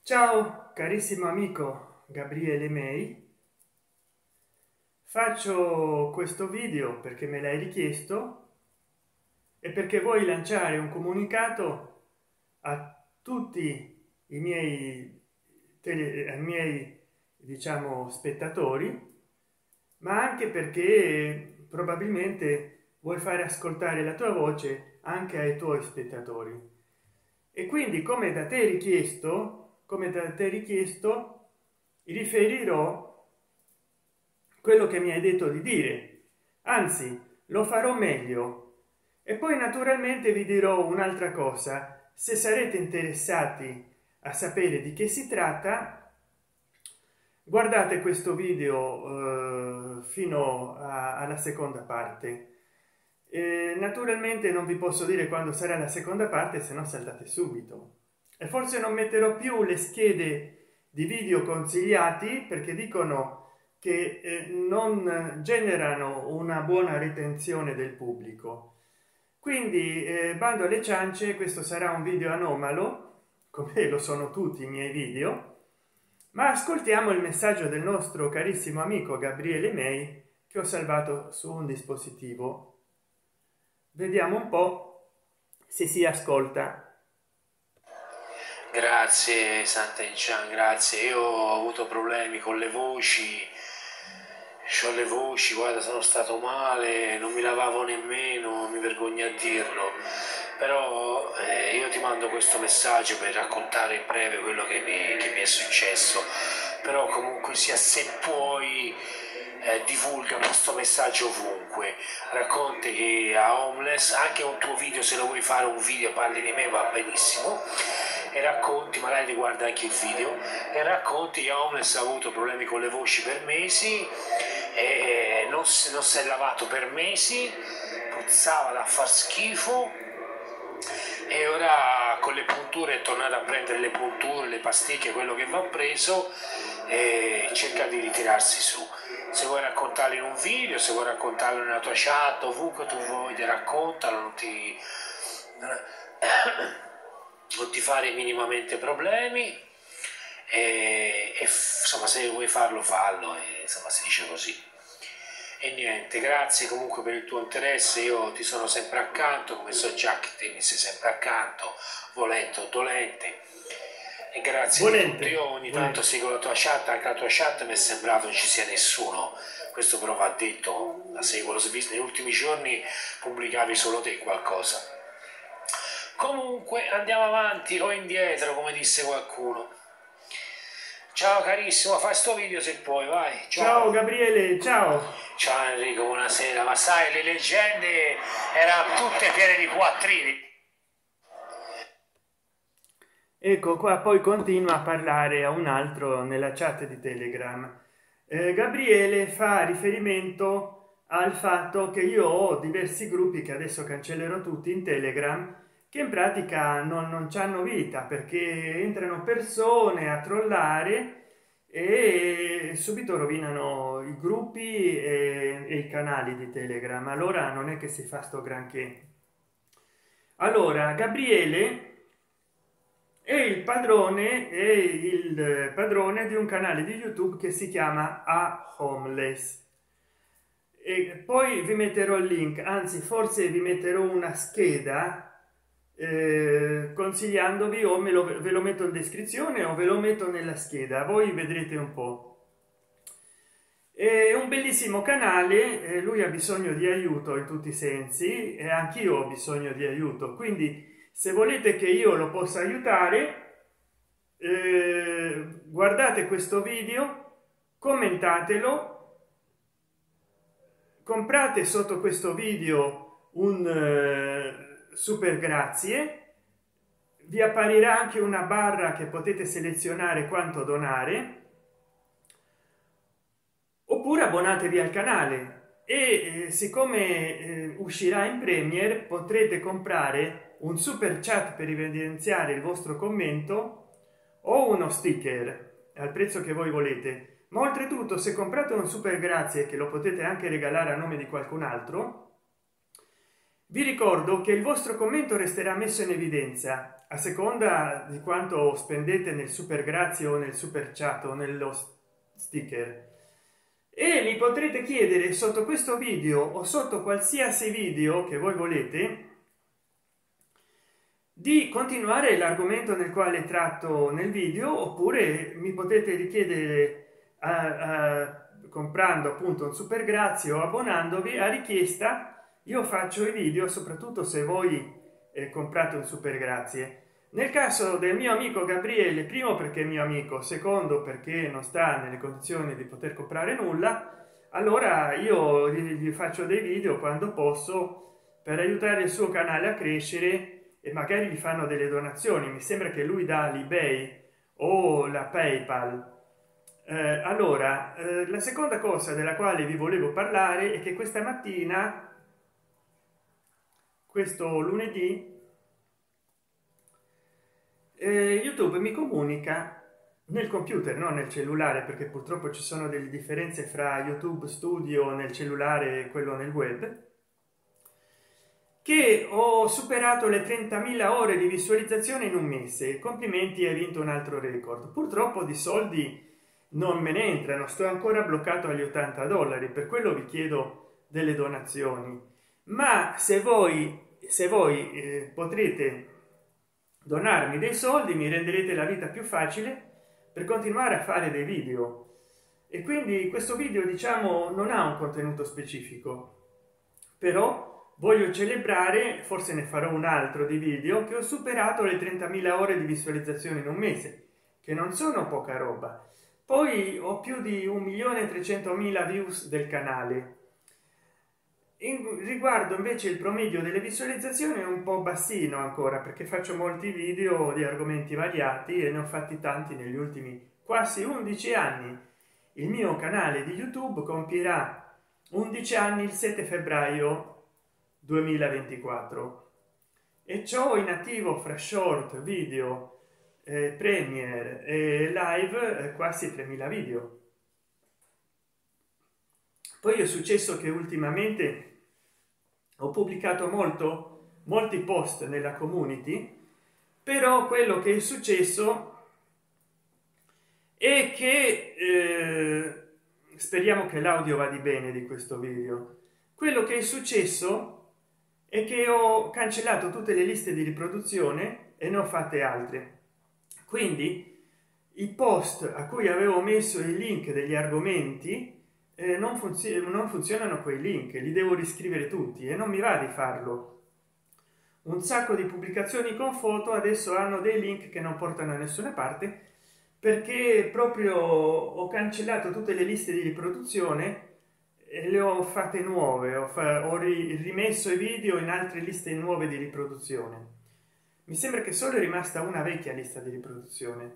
Ciao carissimo amico Gabriele May, faccio questo video perché me l'hai richiesto e perché vuoi lanciare un comunicato a tutti ai miei diciamo spettatori, ma anche perché probabilmente vuoi fare ascoltare la tua voce anche ai tuoi spettatori. E quindi come da te richiesto riferirò quello che mi hai detto di dire, anzi lo farò meglio. E poi naturalmente vi dirò un'altra cosa: se sarete interessati a sapere di che si tratta, guardate questo video fino alla seconda parte. Naturalmente non vi posso dire quando sarà la seconda parte, se no saltate subito. E forse non metterò più le schede di video consigliati perché dicono che non generano una buona ritenzione del pubblico. Quindi bando alle ciance, questo sarà un video anomalo come lo sono tutti i miei video, ma ascoltiamo il messaggio del nostro carissimo amico Gabriele May che ho salvato su un dispositivo. Vediamo un po' se si ascolta. Grazie Sant'Enchan, grazie. Io ho avuto problemi con le voci, c'ho le voci, guarda, sono stato male, non mi lavavo nemmeno, mi vergogno a dirlo. Però io ti mando questo messaggio per raccontare in breve quello che mi è successo. Però comunque sia, se puoi, divulga questo messaggio ovunque. Racconti che a homeless, anche un tuo video, se lo vuoi fare un video parli di me va benissimo, e racconti, magari riguarda anche il video, e racconti che homeless ha avuto problemi con le voci per mesi e non si è lavato per mesi, puzzava da far schifo, e ora con le punture è tornato a prendere le punture, le pasticche, quello che va preso, e cerca di ritirarsi su. Se vuoi raccontarlo in un video, se vuoi raccontarlo nella tua chat, ovunque tu vuoi, ti raccontalo, non ti fare minimamente problemi, insomma, se vuoi farlo fallo, e insomma si dice così. E niente, grazie comunque per il tuo interesse, io ti sono sempre accanto, come so già che te mi sei sempre accanto, volente o dolente, e grazie di tutto. Io ogni tanto seguo la tua chat, anche la tua chat mi è sembrato non ci sia nessuno, questo però va detto, la seguo, l'ho visto negli ultimi giorni, pubblicavi solo te qualcosa. Comunque andiamo avanti o indietro, come disse qualcuno. Ciao carissimo, fai sto video se puoi, vai. Ciao Gabriele, ciao. Ciao Enrico, buonasera. Ma sai, le leggende erano tutte piene di quattrini. Ecco qua, poi continua a parlare a un altro nella chat di Telegram. Gabriele fa riferimento al fatto che io ho diversi gruppi che adesso cancellerò tutti in Telegram, che in pratica non c'hanno vita perché entrano persone a trollare e subito rovinano i gruppi e i canali di Telegram. Allora non è che si fa sto granché. Allora Gabriele è il padrone di un canale di YouTube che si chiama A Homeless, e poi vi metterò il link, anzi forse vi metterò una scheda consigliandovi, o ve lo metto in descrizione o ve lo metto nella scheda, voi vedrete un po'. È un bellissimo canale, lui ha bisogno di aiuto in tutti i sensi e anch'io ho bisogno di aiuto, quindi se volete che io lo possa aiutare, guardate questo video, commentatelo, comprate sotto questo video un super grazie, vi apparirà anche una barra che potete selezionare quanto donare, oppure abbonatevi al canale e siccome uscirà in premiere potrete comprare un super chat per evidenziare il vostro commento o uno sticker al prezzo che voi volete. Ma oltretutto, se comprate un super grazie, che lo potete anche regalare a nome di qualcun altro, vi ricordo che il vostro commento resterà messo in evidenza a seconda di quanto spendete nel super grazie o nel super chat o nello sticker, e mi potrete chiedere sotto questo video o sotto qualsiasi video che voi volete di continuare l'argomento nel quale tratto nel video, oppure mi potete richiedere comprando appunto un super grazie o abbonandovi a richiesta. Io faccio i video soprattutto se voi comprate un super grazie. Nel caso del mio amico Gabriele, primo perché è mio amico, secondo perché non sta nelle condizioni di poter comprare nulla, allora io gli faccio dei video quando posso per aiutare il suo canale a crescere, e magari gli fanno delle donazioni. Mi sembra che lui dà l'eBay o la PayPal. Allora, la seconda cosa della quale vi volevo parlare è che questa mattina, questo lunedì, YouTube mi comunica nel computer, non nel cellulare, perché purtroppo ci sono delle differenze fra YouTube Studio nel cellulare e quello nel web, che ho superato le 30.000 ore di visualizzazione in un mese. Complimenti, hai vinto un altro record. Purtroppo di soldi non me ne entrano, sto ancora bloccato agli $80, per quello vi chiedo delle donazioni. Ma se voi potrete donarmi dei soldi, mi renderete la vita più facile per continuare a fare dei video. E quindi questo video, diciamo, non ha un contenuto specifico, però voglio celebrare, forse ne farò un altro di video, che ho superato le 30.000 ore di visualizzazione in un mese, che non sono poca roba. Poi ho più di 1.300.000 views del canale. In riguardo invece il promedio delle visualizzazioni è un po' bassino ancora, perché faccio molti video di argomenti variati e ne ho fatti tanti negli ultimi quasi 11 anni. Il mio canale di YouTube compirà 11 anni il 7 febbraio 2024 e ciò in attivo fra short, video, premiere e live quasi 3.000 video. Poi è successo che ultimamente ho pubblicato molti post nella community, però quello che è successo è che speriamo che l'audio vada bene di questo video. Quello che è successo è che ho cancellato tutte le liste di riproduzione e ne ho fatte altre, quindi i post a cui avevo messo il link degli argomenti non funzionano. Quei link li devo riscrivere tutti e non mi va di farlo. Un sacco di pubblicazioni con foto adesso hanno dei link che non portano a nessuna parte, perché proprio ho cancellato tutte le liste di riproduzione e le ho fatte nuove. Ho rimesso i video in altre liste nuove di riproduzione. Mi sembra che solo è rimasta una vecchia lista di riproduzione,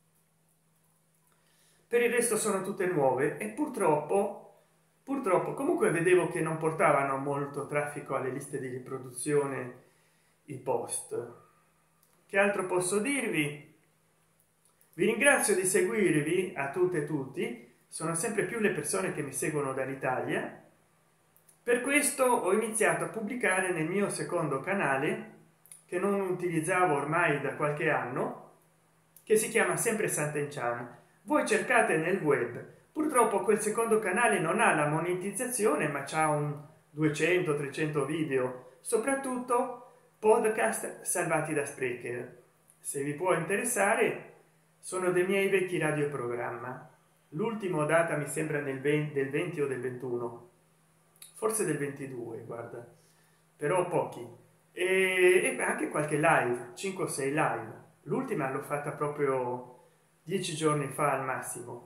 per il resto sono tutte nuove. E purtroppo comunque vedevo che non portavano molto traffico alle liste di riproduzione i post. Che altro posso dirvi? Vi ringrazio di seguirvi a tutte e tutti, sono sempre più le persone che mi seguono dall'Italia. Per questo ho iniziato a pubblicare nel mio secondo canale, che non utilizzavo ormai da qualche anno, che si chiama sempre Sant'Enchan. Voi cercate nel web. Purtroppo quel secondo canale non ha la monetizzazione, ma c'ha un 200-300 video, soprattutto podcast salvati da Spreaker. Se vi può interessare, sono dei miei vecchi radioprogramma. L'ultimo data mi sembra del 20 o del 21, forse del 22, guarda, però pochi. E anche qualche live, 5 o 6 live. L'ultima l'ho fatta proprio 10 giorni fa al massimo.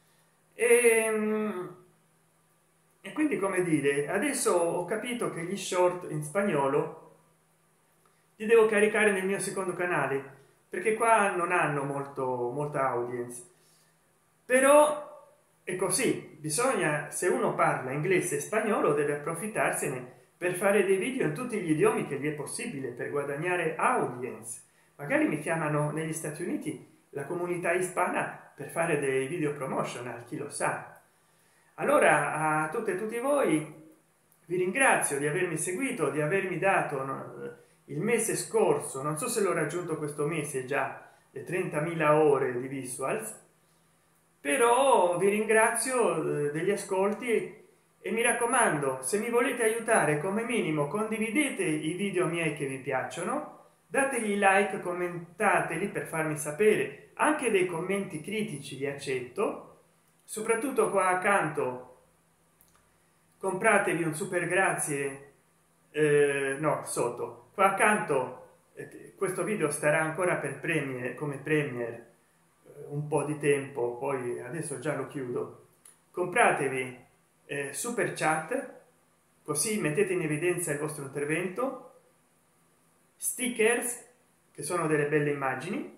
E quindi, come dire, adesso ho capito che gli short in spagnolo li devo caricare nel mio secondo canale, perché qua non hanno molta audience. Però è così, bisogna, se uno parla inglese e spagnolo, deve approfittarsene per fare dei video in tutti gli idiomi che gli è possibile, per guadagnare audience. Magari mi chiamano negli Stati Uniti la comunità ispana per fare dei video promotional, chi lo sa. Allora, a tutte e tutti voi vi ringrazio di avermi seguito, di avermi dato il mese scorso, non so se l'ho raggiunto questo mese già, le 30.000 ore di visuals, però vi ringrazio degli ascolti e mi raccomando, se mi volete aiutare, come minimo condividete i video miei che vi piacciono, dategli like, commentateli per farmi sapere, anche dei commenti critici li accetto, soprattutto qua accanto compratevi un super grazie, no, sotto qua accanto, questo video starà ancora per premiere, come premier un po' di tempo, poi adesso già lo chiudo. Compratevi super chat, così mettete in evidenza il vostro intervento, stickers che sono delle belle immagini,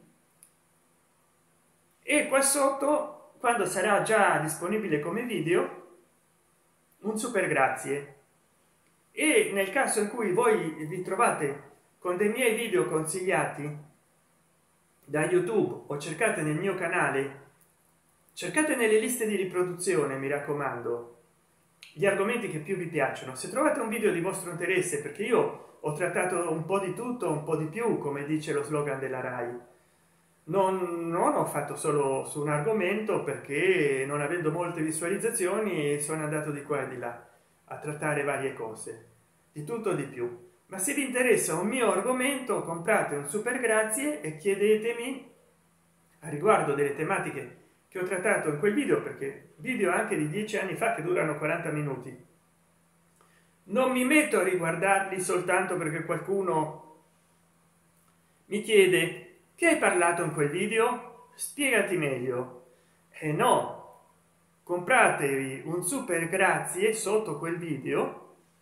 e qua sotto, quando sarà già disponibile come video, un super grazie. E nel caso in cui voi vi trovate con dei miei video consigliati da YouTube o cercate nel mio canale, cercate nelle liste di riproduzione, mi raccomando, gli argomenti che più vi piacciono. Se trovate un video di vostro interesse, perché io ho trattato un po' di tutto, un po' di più, come dice lo slogan della RAI, non ho fatto solo su un argomento, perché non avendo molte visualizzazioni sono andato di qua e di là a trattare varie cose, di tutto di più. Ma se vi interessa un mio argomento, comprate un super grazie e chiedetemi a riguardo delle tematiche che ho trattato in quel video, perché video anche di 10 anni fa che durano 40 minuti non mi metto a riguardarli soltanto perché qualcuno mi chiede: che hai parlato in quel video, spiegati meglio. E no, compratevi un super grazie sotto quel video,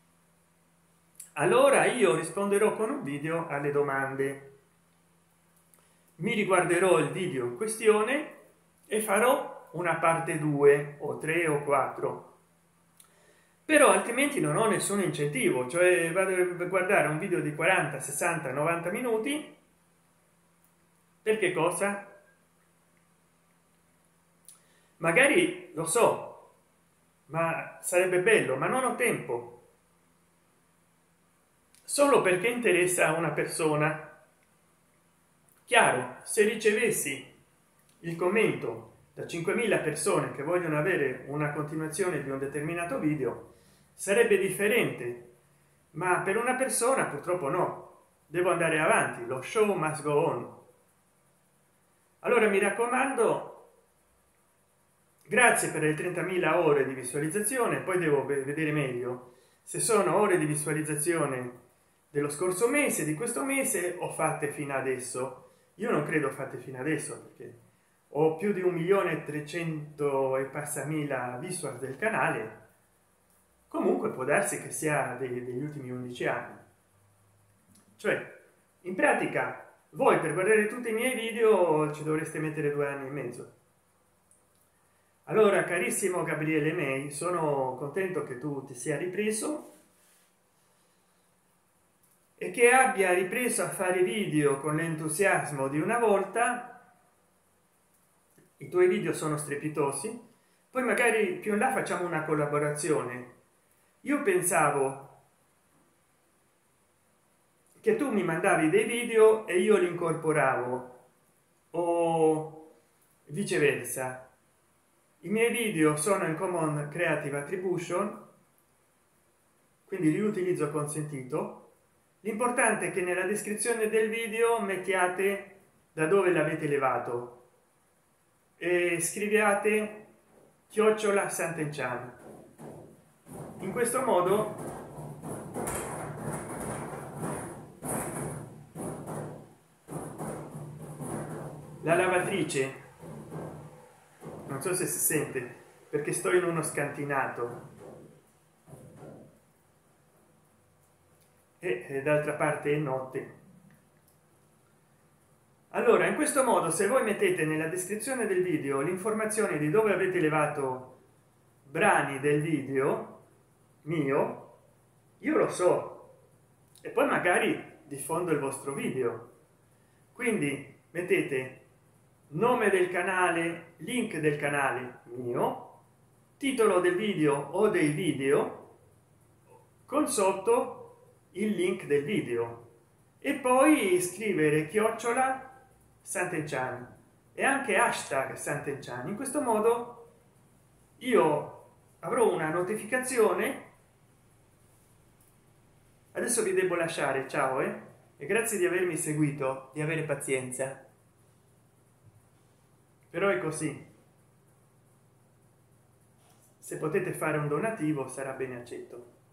allora io risponderò con un video alle domande, mi riguarderò il video in questione e farò una parte 2 o 3 o 4, però altrimenti non ho nessun incentivo, cioè vado a guardare un video di 40, 60, 90 minuti, perché cosa? Magari lo so, ma sarebbe bello, ma non ho tempo, solo perché interessa a una persona. Chiaro, se ricevessi il commento da 5.000 persone che vogliono avere una continuazione di un determinato video sarebbe differente, ma per una persona purtroppo no, devo andare avanti, lo show must go on. Allora mi raccomando, grazie per le 30.000 ore di visualizzazione, poi devo vedere meglio se sono ore di visualizzazione dello scorso mese, di questo mese, o fatte fino adesso. Io non credo fatte fino adesso, perché ho più di 1.300.000 e passa mila visual del canale. Comunque può darsi che sia degli ultimi 11 anni, cioè in pratica voi per guardare tutti i miei video ci dovreste mettere 2 anni e mezzo. Allora, carissimo Gabriele May, sono contento che tu ti sia ripreso e che abbia ripreso a fare video con l'entusiasmo di una volta. I tuoi video sono strepitosi, poi magari più in là facciamo una collaborazione. Io pensavo che tu mi mandavi dei video e io li incorporavo, o viceversa. I miei video sono in Common Creative Attribution, quindi riutilizzo consentito. L'importante è che nella descrizione del video mettiate da dove l'avete levato e scriviate chiocciola Sant'Enchan. In questo modo la lavatrice, non so se si sente perché sto in uno scantinato, e d'altra parte è notte. Allora, in questo modo, se voi mettete nella descrizione del video l'informazione di dove avete levato brani del video mio, io lo so, e poi magari diffondo il vostro video. Quindi mettete nome del canale, link del canale mio, titolo del video o dei video, con sotto il link del video e poi scrivere chiocciola Sant'Enchan e anche hashtag Sant'Enchan. In questo modo io avrò una notificazione. Adesso vi devo lasciare, ciao e grazie di avermi seguito, di avere pazienza, però è così. Se potete fare un donativo sarà bene accetto.